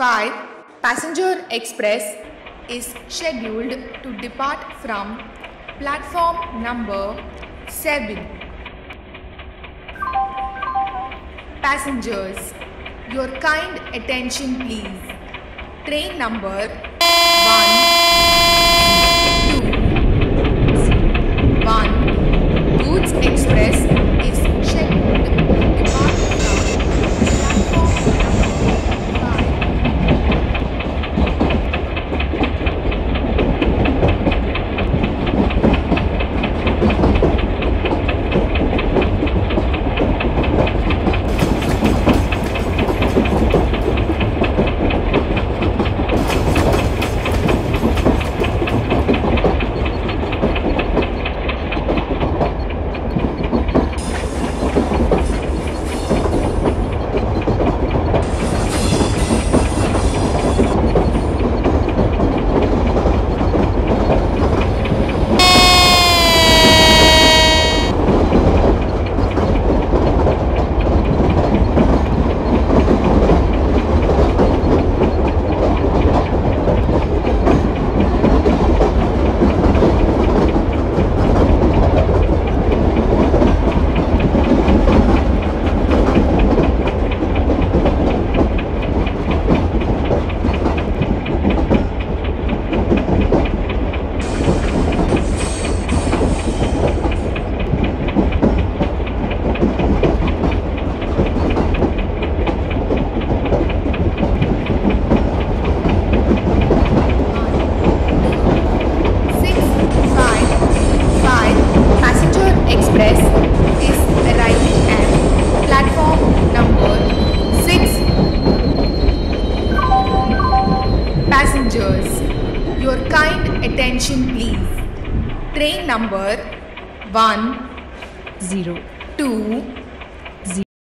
5. Passenger express is scheduled to depart from platform number 7. Passengers, your kind attention please. Train number 1 Goods Express is scheduled to depart from platform number 6. Passengers, your kind attention please. Train number 1 0 2